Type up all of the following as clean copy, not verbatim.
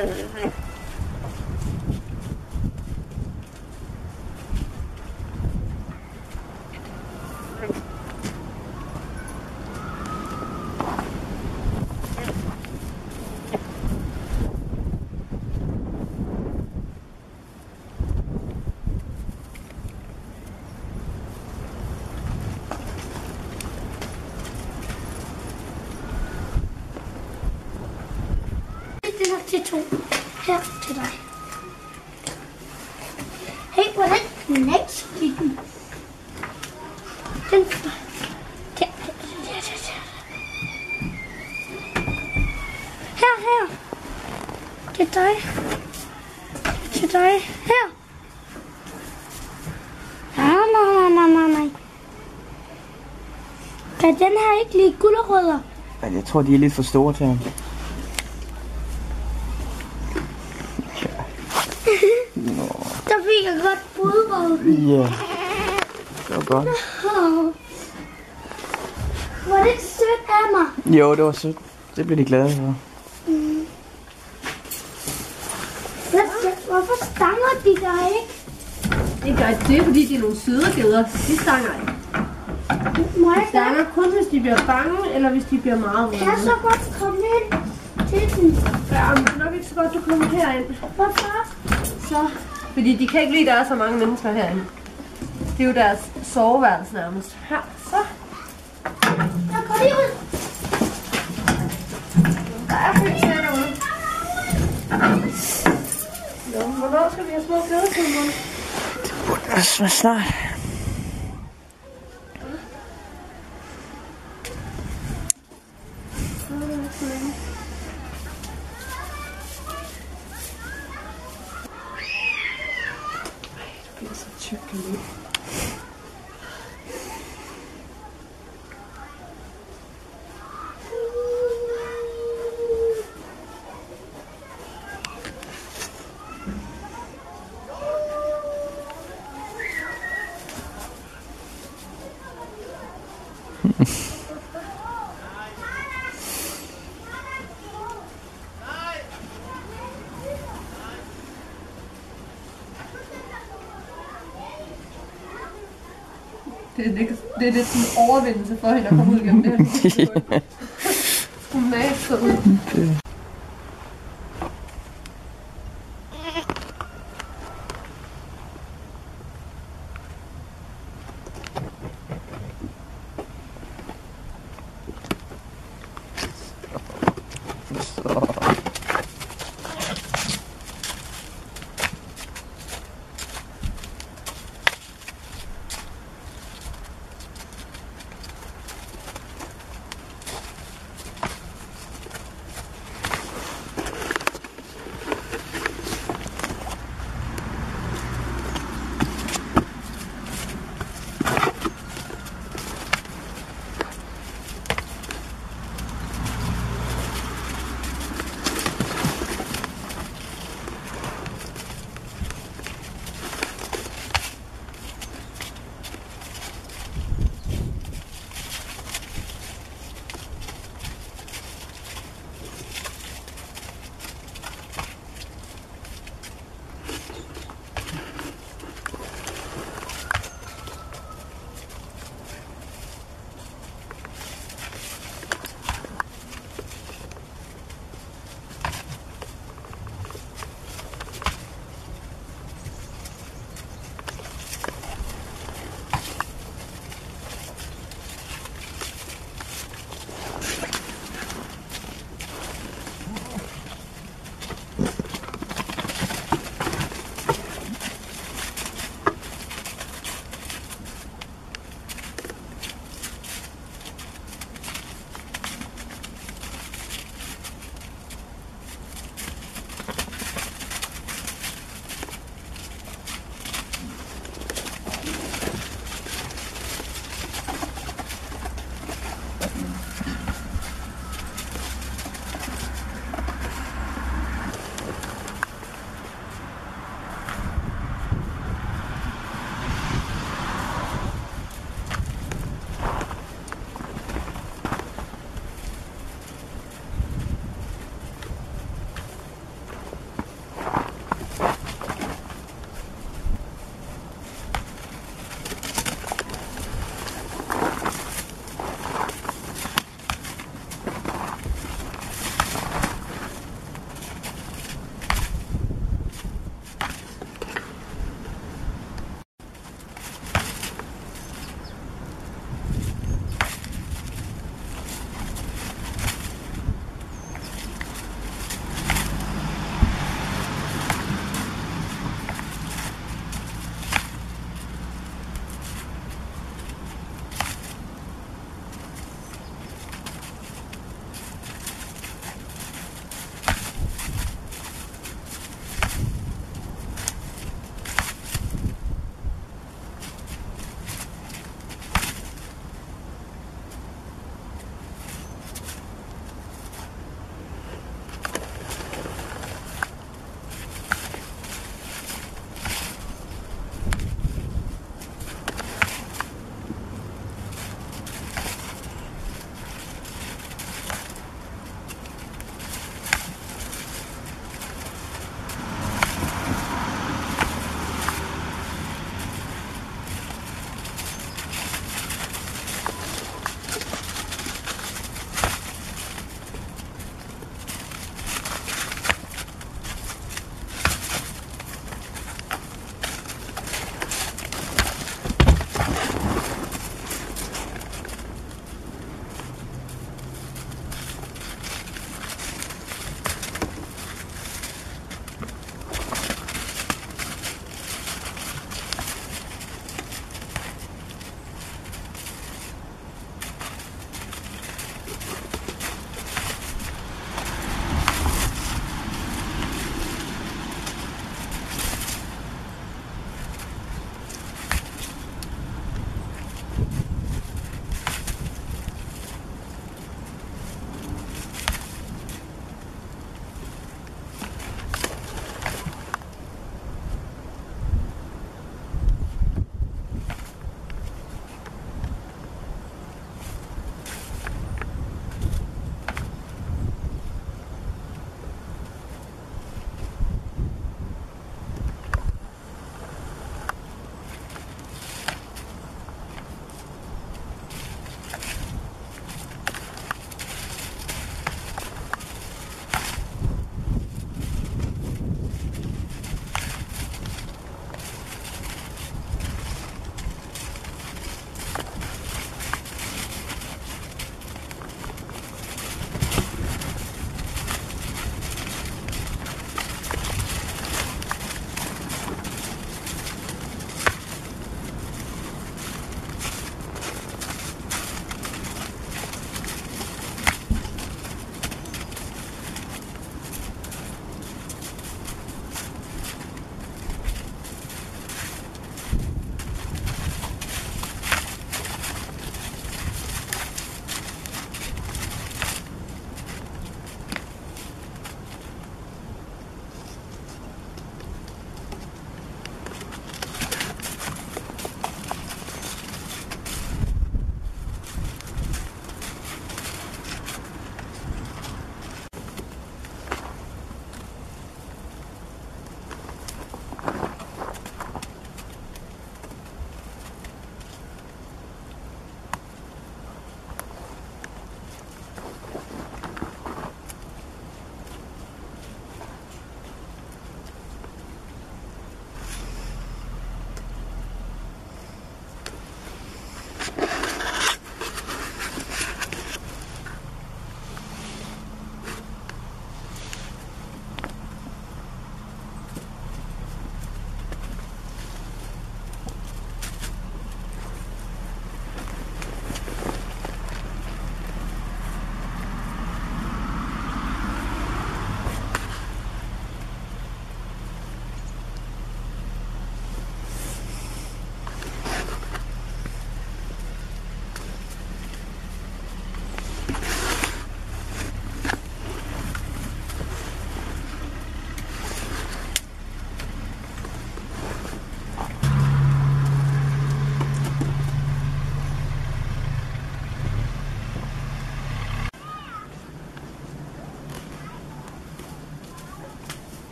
Den er til 2. Her til dig. Hey, hvordan knæs gik den? Den... Her. Til dig. Til dig. Her. Nej. Kan den her ikke lide gulerødder? Jeg tror, de er lidt for store til ham. Der fik jeg godt fodbold. Ja, det var godt. Var det sødt af mig? Jo, det var sødt. Det blev de glade for. Hvorfor stanger de dig ikke? Det gør det, fordi de er nogle søde geder. De stanger ikke. De stanger kun, hvis de bliver bange, eller hvis de bliver meget vrede. Kan jeg så godt komme ind til den? Ja, men det er nok ikke så godt, du kommer herind. Hvorfor? Så. Fordi de kan ikke lide, at der er så mange mennesker herinde. Det er jo deres soveværelse nærmest. Her, så. Jeg går lige ud. Der er fint derude. Nå, hvornår skal vi have små glædetilmål? Det burde være snart. Det er så tykt nu. Det er lidt sådan en overvindelse for hende at komme ud igennem det her. Hun maser ud.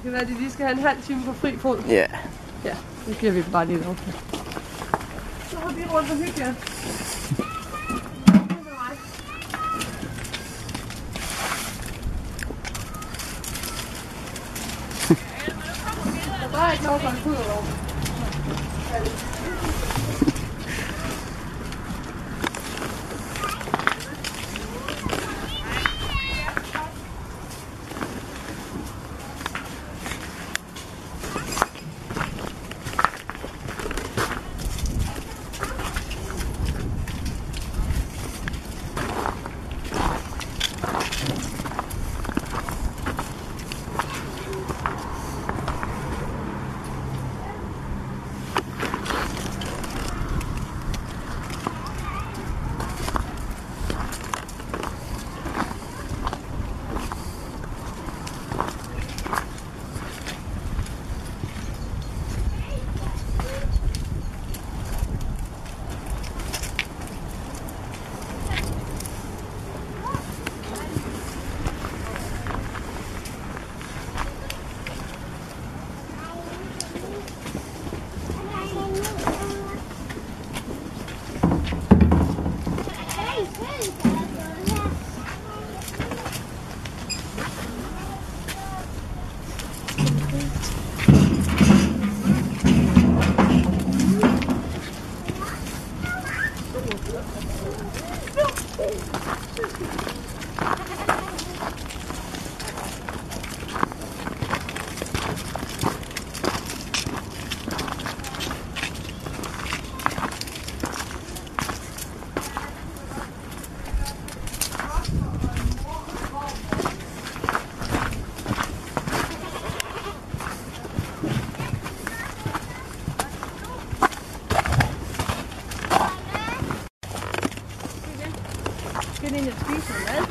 kan være, at de lige skal have en halv time på fri fod. Ja. Ja, det giver vi bare lige lov til. Så har vi rundt og hygge jer. Der er ikke noget for en puderlov. Skal ind og spise noget mad?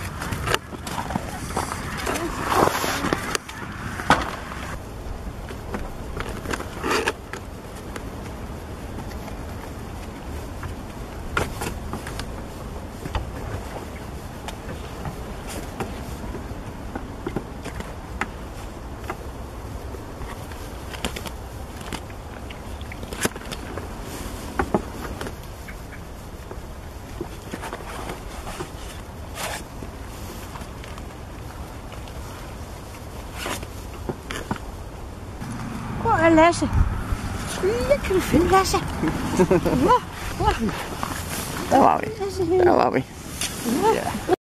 Hvor er Lasse? Ja, kan du finde Lasse? Der var vi. Der var vi. Ja.